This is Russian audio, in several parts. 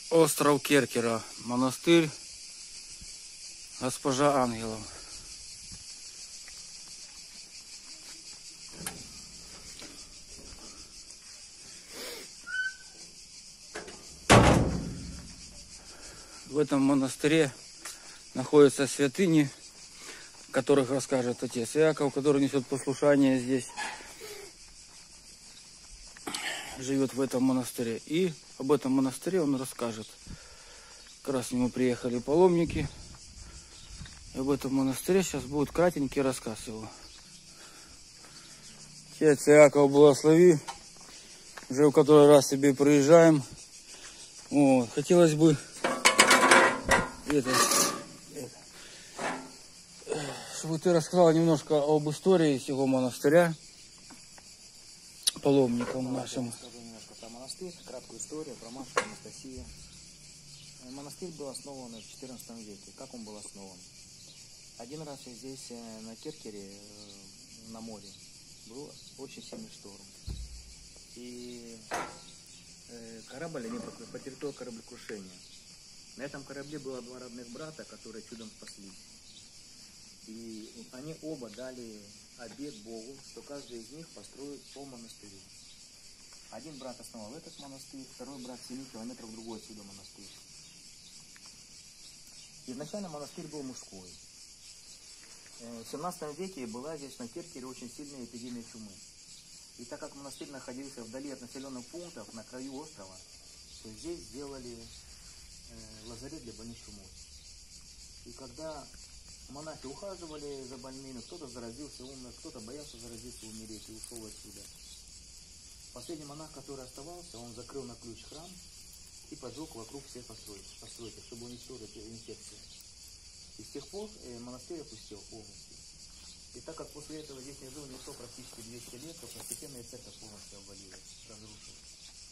Остров Керкера, монастырь Госпожа Ангелов. В этом монастыре находятся святыни, о которых расскажет отец Иаков, который несет послушание здесь, живет в этом монастыре. И об этом монастыре он расскажет. Как раз к нему приехали паломники. И об этом монастыре сейчас будет кратенький рассказ его. Отец Иаков, благослови. Уже в который раз себе проезжаем. Вот. Хотелось бы чтобы ты рассказала немножко об истории сего монастыря паломникам нашим. Я расскажу немножко про монастырь, краткую историю про матушку Анастасию. Монастырь был основан в XIV веке. Как он был основан? Один раз здесь, на Керкере, на море, был очень сильный шторм. И корабль потерпел кораблекрушение. На этом корабле было два родных брата, которые чудом спаслись. И они оба дали обет Богу, что каждый из них построит по монастырю. Один брат основал этот монастырь, второй брат 7 километров другой отсюда монастырь. Изначально монастырь был мужской. В 17 веке была здесь на Керкере очень сильная эпидемия чумы. И так как монастырь находился вдали от населенных пунктов, на краю острова, то здесь сделали лазарет для больных чумой. И когда монахи ухаживали за больными, кто-то заразился, умер, кто-то боялся заразиться, умереть и ушел отсюда. Последний монах, который оставался, он закрыл на ключ храм и поджег вокруг всех построек, чтобы уничтожить инфекцию. И с тех пор монастырь опустел полностью. И так как после этого здесь не жил никто практически 200 лет, то постепенно и церковь полностью обвалилась, разрушилась.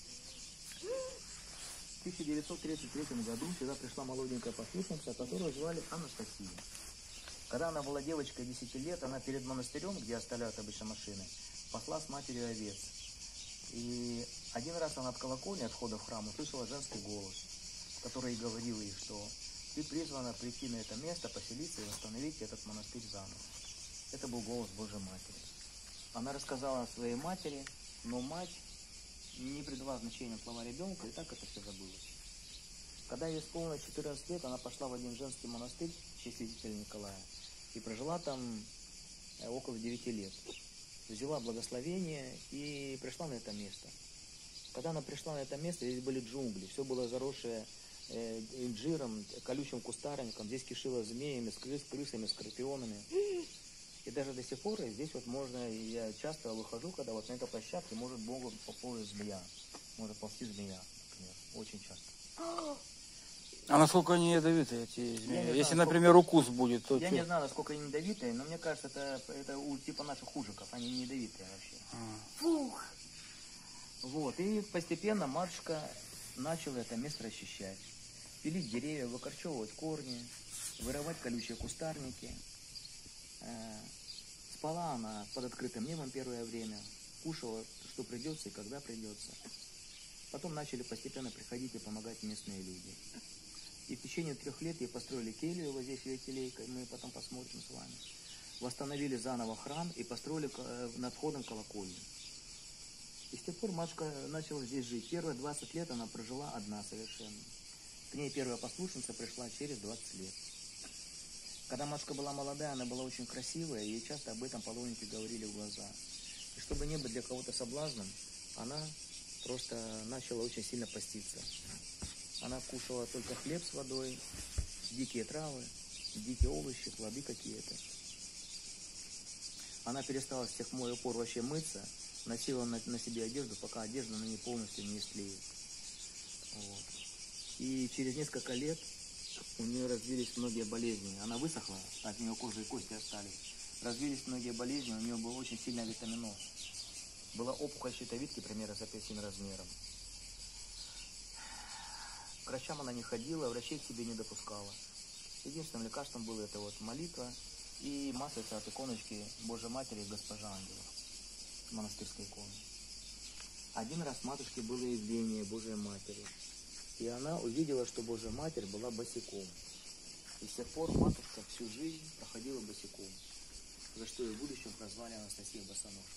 В 1933 году сюда пришла молоденькая послушница, которую звали Анастасия. Когда она была девочкой 10 лет, она перед монастырем, где оставляют обычно машины, пасла с матерью овец. И один раз она от колокольни, от входа в храм, услышала женский голос, который говорил ей, что ты призвана прийти на это место, поселиться и восстановить этот монастырь заново. Это был голос Божьей Матери. Она рассказала о своей матери, но мать не придала значения слова ребенка, и так это все забылось. Когда ей исполнилось 14 лет, она пошла в один женский монастырь в честь святителя Николая и прожила там около 9 лет. Взяла благословение и пришла на это место. Когда она пришла на это место, здесь были джунгли, все было заросшее инжиром, колючим кустарником, здесь кишило змеями, крысами, скорпионами. И даже до сих пор здесь вот можно, я часто выхожу, когда вот на этой площадке может Богу поползти змея. Может ползти змея, например, очень часто. А насколько они ядовитые, эти змеи? Если, знаю, например, укус будет, то... Я не знаю, насколько они ядовитые, но мне кажется, это у типа наших ужиков, они не ядовитые вообще. Фух! Вот, и постепенно матушка начала это место расчищать. Пилить деревья, выкорчевывать корни, вырывать колючие кустарники. Спала она под открытым небом первое время, кушала, что придется и когда придется. Потом начали постепенно приходить и помогать местные люди. И в течение 3 лет ей построили келью вот здесь, ее келейкой, мы потом посмотрим с вами. Восстановили заново храм и построили над входом колокольню. И с тех пор матушка начала здесь жить. Первые 20 лет она прожила одна совершенно. К ней первая послушница пришла через 20 лет. Когда матушка была молодая, она была очень красивая, и ей часто об этом паломники говорили в глаза. И чтобы не быть для кого-то соблазном, она просто начала очень сильно поститься. Она кушала только хлеб с водой, дикие травы, дикие овощи, плоды какие-то. Она перестала с тех пор вообще мыться, носила на себе одежду, пока одежда на ней полностью не истлеет. Вот. И через несколько лет у нее развились многие болезни. Она высохла, от нее кожа и кости остались. Развились многие болезни, у нее был очень сильный витаминоз. Была опухоль щитовидки примерно с апельсин размером. К врачам она не ходила, врачей к себе не допускала. Единственным лекарством было это вот молитва и маслица от иконочки Божьей Матери Госпожа Ангелов, монастырской иконы. Один раз матушке было явление Божьей Матери. И она увидела, что Божья Матерь была босиком. И с тех пор матушка всю жизнь проходила босиком, за что ее в будущем прозвали Анастасия Босоножка.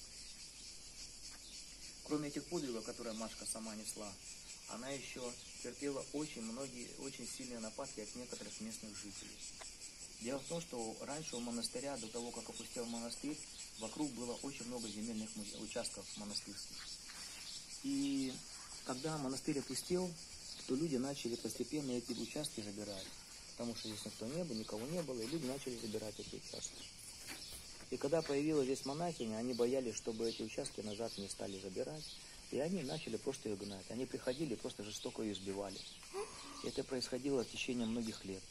Кроме этих подвигов, которые Машка сама несла, она еще терпела очень сильные нападки от некоторых местных жителей. Дело в том, что раньше у монастыря, до того, как опустел монастырь, вокруг было очень много земельных участков монастырских. И когда монастырь опустел, то люди начали постепенно эти участки забирать. Потому что здесь никого не было, и люди начали забирать эти участки. И когда появилась здесь монахиня, они боялись, чтобы эти участки назад не стали забирать. И они начали просто ее гнать. Они приходили и просто жестоко ее избивали. И это происходило в течение многих лет.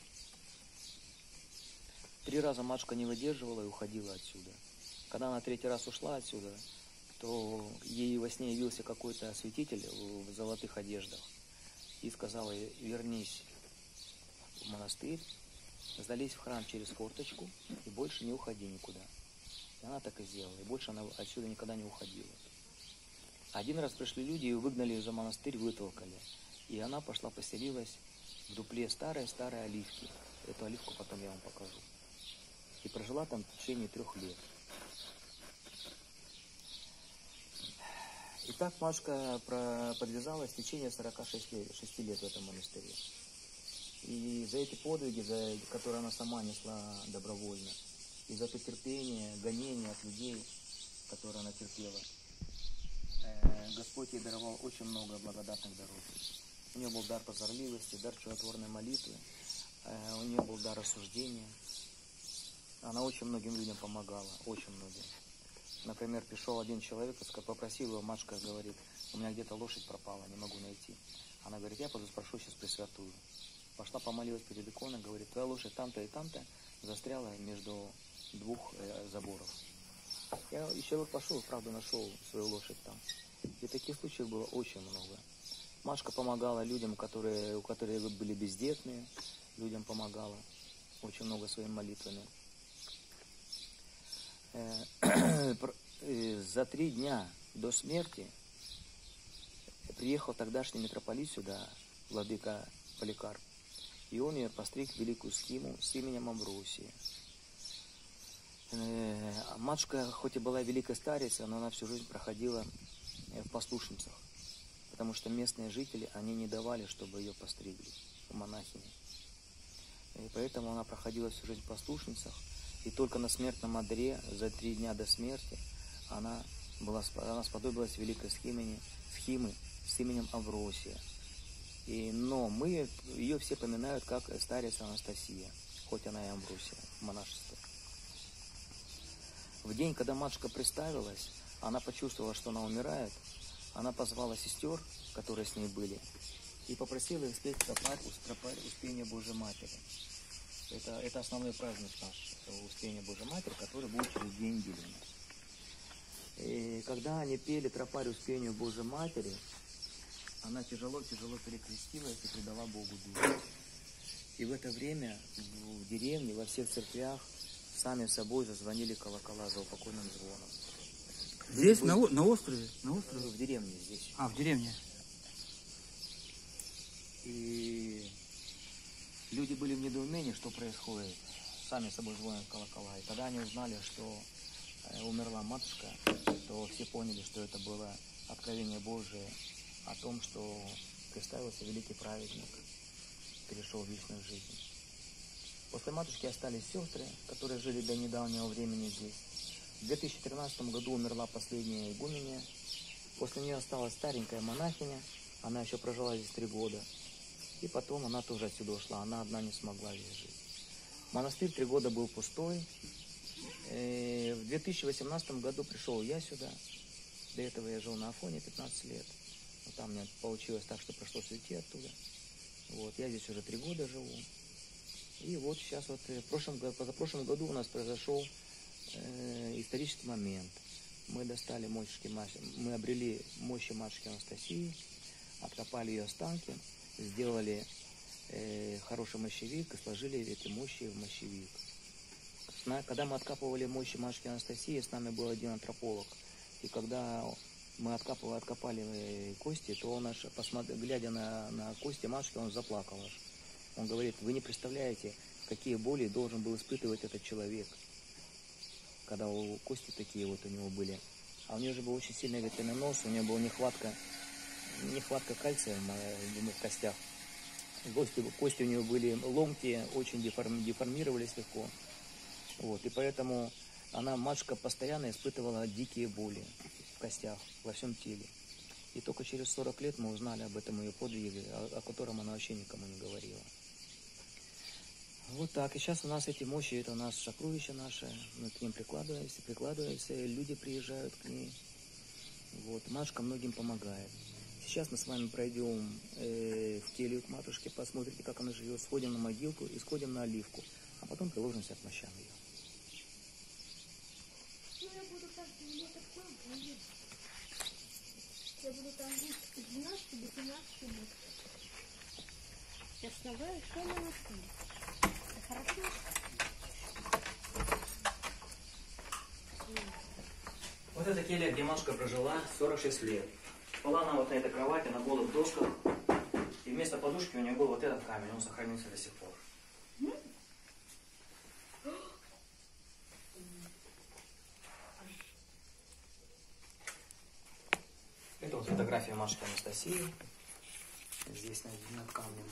3 раза матушка не выдерживала и уходила отсюда. Когда она 3-й раз ушла отсюда, то ей во сне явился какой-то святитель в золотых одеждах и сказал ей: вернись в монастырь, залезь в храм через форточку и больше не уходи никуда. И она так и сделала, и больше она отсюда никогда не уходила. Один раз пришли люди и выгнали ее за монастырь, вытолкали. И она пошла поселилась в дупле старой оливки. Эту оливку потом я вам покажу. И прожила там в течение 3 лет. И так Машка подвязалась в течение 46 лет в этом монастыре. И за эти подвиги, которые она сама несла добровольно, и за это терпение, гонение от людей, которые она терпела, Господь ей даровал очень много благодатных даров. У нее был дар прозорливости, дар чудотворной молитвы, у нее был дар осуждения. Она очень многим людям помогала, очень многим. Например, пришел один человек, попросил его, Машка говорит: у меня где-то лошадь пропала, не могу найти. Она говорит: я пойду спрошу сейчас Пресвятую. Пошла, помолилась перед иконой, говорит: твоя лошадь там-то и там-то застряла между 2 заборов. И человек пошел, правда, нашел свою лошадь там. И таких случаев было очень много. Машка помогала людям, у которых были бездетные, людям помогала очень много своими молитвами. За 3 дня до смерти приехал тогдашний митрополит сюда, владыка Поликарп, и он ее постриг великую схиму с именем Амвросия. Матушка, хоть и была великой старицей, но она всю жизнь проходила в послушницах, потому что местные жители, они не давали, чтобы ее постригли, монахини. И поэтому она проходила всю жизнь в послушницах, и только на смертном одре за 3 дня до смерти она сподобилась великой схимы с именем Амвросия. Но ее все поминают как старица Анастасия, хоть она и Амвросия в монашестве. В день, когда матушка представилась, она почувствовала, что она умирает. Она позвала сестер, которые с ней были, и попросила их спеть тропарь Успения Божьей Матери. Это основной праздник наш, Успения Божьей Матери, который будет через 2 недели у нас. И когда они пели тропарь Успению Божьей Матери, она тяжело-тяжело перекрестилась и предала Богу душу. И в это время в деревне, во всех церквях сами собой зазвонили колокола за упокойным звоном. Здесь, на острове? В деревне здесь. В деревне. И люди были в недоумении, что происходит. Сами собой звонят колокола. И когда они узнали, что умерла матушка, то все поняли, что это было откровение Божие о том, что представился великий праведник, перешел в вечную жизнь. После матушки остались сестры, которые жили до недавнего времени здесь. В 2013 году умерла последняя игуменья. После нее осталась старенькая монахиня. Она еще прожила здесь 3 года. И потом она тоже отсюда ушла. Она одна не смогла здесь жить. Монастырь 3 года был пустой. В 2018 году пришел я сюда. До этого я жил на Афоне 15 лет. Но там мне получилось так, что пришлось уйти оттуда. Я здесь уже 3 года живу. И вот сейчас позапрошлом году у нас произошел исторический момент. Мы обрели мощи матушки Анастасии, откопали ее останки, сделали хороший мощевик и сложили эти мощи в мощевик. Когда мы откапывали мощи матушки Анастасии, с нами был один антрополог. И когда мы откопали кости, то он аж, глядя на кости матушки, он заплакал аж. Он говорит, вы не представляете, какие боли должен был испытывать этот человек, когда кости такие вот у него были. А у нее же был очень сильный ветряный нос, у нее была нехватка кальция в костях. Кости у нее были ломкие, очень деформировались легко. Вот, и поэтому матушка постоянно испытывала дикие боли в костях, во всем теле. И только через 40 лет мы узнали об этом ее подвиге, о котором она вообще никому не говорила. Вот так. И сейчас у нас эти мощи, это у нас сокровища наши, мы к ним прикладываемся, люди приезжают к ней. Вот, матушка многим помогает. Сейчас мы с вами пройдем в келью к матушке, посмотрите, как она живет, сходим на могилку и сходим на оливку, а потом приложимся к мощам ее. Я буду там жить с 12 до 15 лет. Я слагаю, что на нас. Это хорошо? Вот эта келья, где матушка прожила 46 лет. Спала она вот на этой кровати, на голых досках. И вместо подушки у нее был вот этот камень, он сохранился до сих пор. Это вот фотография матушки Анастасии. Здесь над камнем.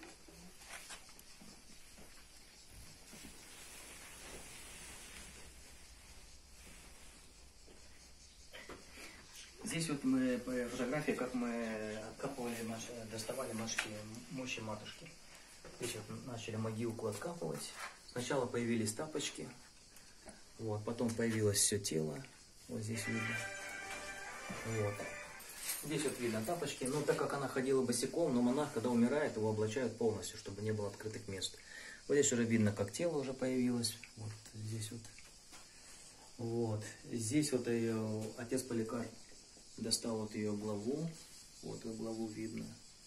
Здесь вот мы по фотографии, как мы откапывали, доставали мощи матушки. Здесь вот начали могилку откапывать. Сначала появились тапочки, вот, потом появилось все тело. Вот здесь видно. Вот. Здесь вот видно тапочки. Но так как она ходила босиком, но монах, когда умирает, его облачают полностью, чтобы не было открытых мест. Вот здесь уже видно, как тело уже появилось. Вот здесь вот. Вот. Здесь вот ее отец Поликарп достал вот ее главу. Вот ее главу видно.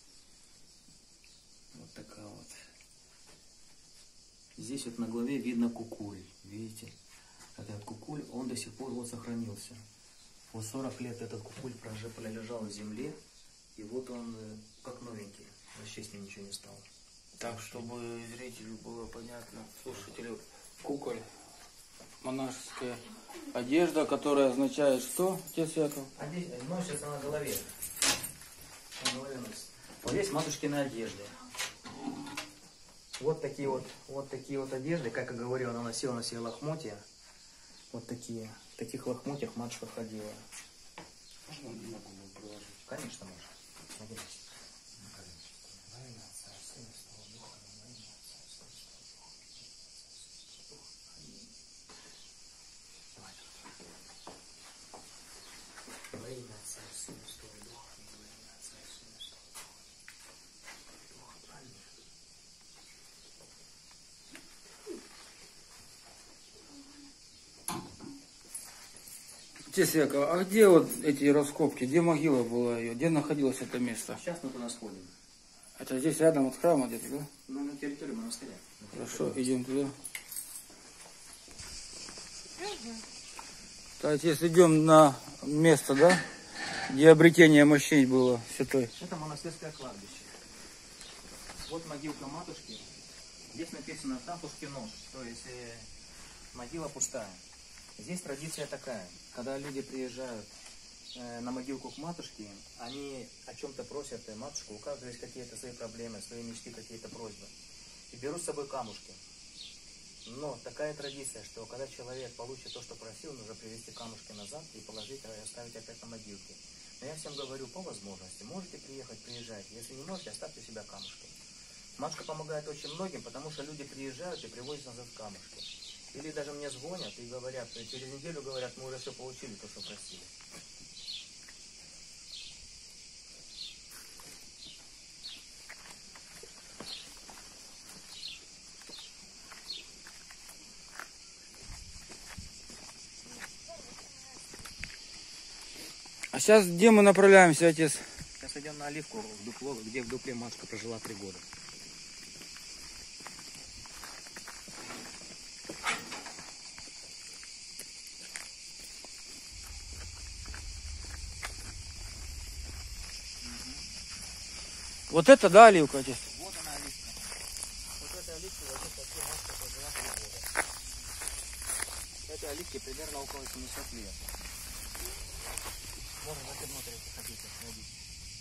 Вот такая вот. Здесь вот на главе видно кукуль. Видите? Этот кукуль, он до сих пор вот сохранился. Вот 40 лет этот кукуль пролежал в земле. И вот он как новенький. Вообще с ним ничего не стало. Так, чтобы зрителю было понятно, слушателю, куколь, монашеская одежда, которая означает что, отец Яков? Носится на голове. На голове носится. Вот здесь матушкины одежды. Вот такие вот одежды, как я говорил, она носила на себе лохмотья. Вот такие. В таких лохмотьях матушка ходила. Можно на голову приложить? Конечно, можно. Смотрите. Отец Яков, а где вот эти раскопки, где могила была ее, где находилось это место? Сейчас мы туда сходим. Это здесь рядом от храма где-то, да? Ну, на территории монастыря. Хорошо, идем туда. Так, отец, идем на место, да? Где обретение мощей было святой. Это монастырское кладбище. Вот могилка матушки. Здесь написано «Тапушки нож», то есть могила пустая. Здесь традиция такая, когда люди приезжают на могилку к матушке, они о чем-то просят матушку, у каждого есть какие-то свои проблемы, свои мечты, какие-то просьбы. И берут с собой камушки. Но такая традиция, что когда человек получит то, что просил, нужно привезти камушки назад и положить, и оставить опять на могилке. Но я всем говорю, по возможности, можете приехать, приезжайте. Если не можете, оставьте у себя камушки. Матушка помогает очень многим, потому что люди приезжают и привозят назад камушки. Или даже мне звонят и говорят, через неделю говорят, мы уже все получили, то, что просили. А сейчас где мы направляемся, отец? Сейчас идем на Оливку, в дупло, где в дупле матушка прожила 3 года. Вот это, да, оливка, отец? Вот она оливка. Вот эта оливка вот такие маска прожила 3 года. Этой оливке примерно около 700 лет. Можно зайти внутрь, если хотите. Найдите.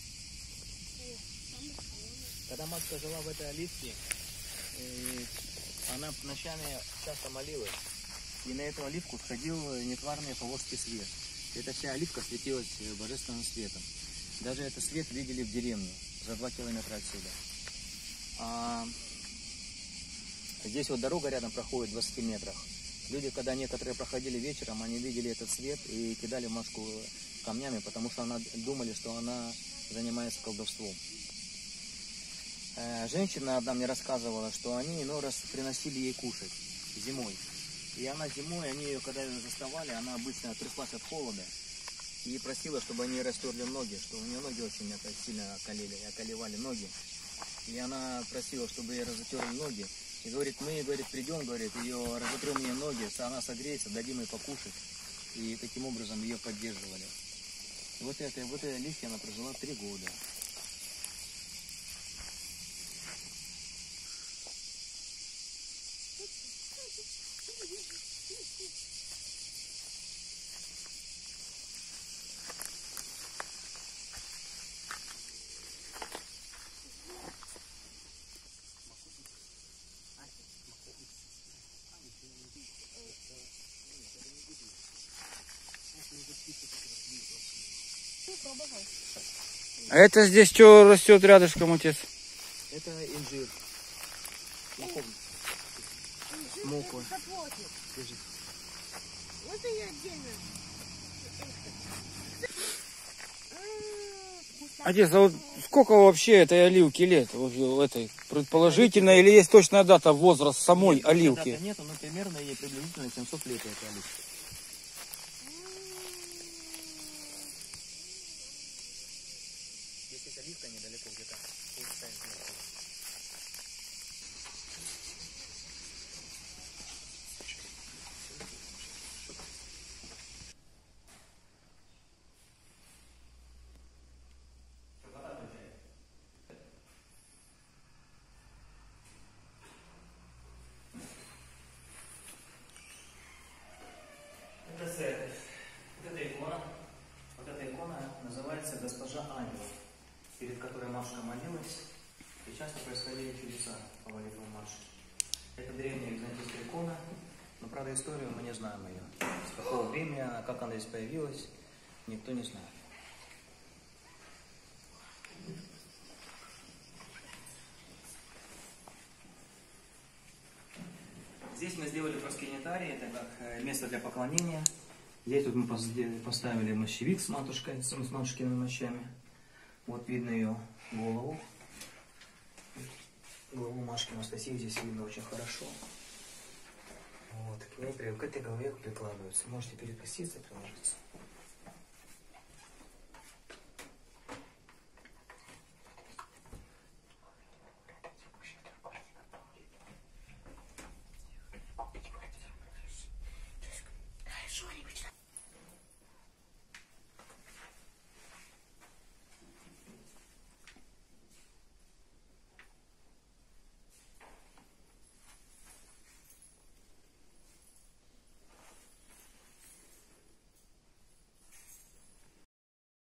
Когда матка жила в этой оливке, она ночами часто молилась. И на эту оливку входил нетварный поволжский свет. Эта вся оливка светилась божественным светом. Даже этот свет видели в деревне, за 2 километра отсюда. Здесь вот дорога рядом проходит в 20 метрах. Люди, когда некоторые проходили вечером, они видели этот свет и кидали матку камнями, потому что думали, что она занимается колдовством. Женщина одна мне рассказывала, что они иной раз приносили ей кушать зимой. И она зимой, они ее, когда ее заставали, она обычно тряслась от холода и просила, чтобы они растерли ноги, что у нее ноги очень сильно околевали ноги. И она просила, чтобы ей разотерли ноги. И говорит, мы, говорит, придем, говорит, ее разотрем мне ноги, она согреется, дадим ей покушать. И таким образом ее поддерживали. Вот этой оливке она прожила 3 года. А это здесь что растет рядышком, отец? Это инжир. Моква. Вот ее отдельно. Отец, а вот сколько вообще этой оливки лет? Этой предположительно, или есть точная дата, возраст самой Нет, оливки? Нет, но примерно ей приблизительно 700 лет этой оливки. Здесь есть оливка недалеко, где-то. Вот эта икона называется Госпожа Ангел, перед которой матушка молилась, и часто происходили чудеса по молитвам матушки. Это древняя византийская икона, но, правда, историю мы не знаем ее. С какого времени она, как она здесь появилась, никто не знает. Здесь мы сделали проскинитарий, это как место для поклонения. Здесь вот мы поставили мощевик с матушкой, с матушкиными мощами. Вот видно ее голову. Голову Машки Анастасии здесь видно очень хорошо. Вот, к этой голове прикладываются. Можете перекреститься, приложиться.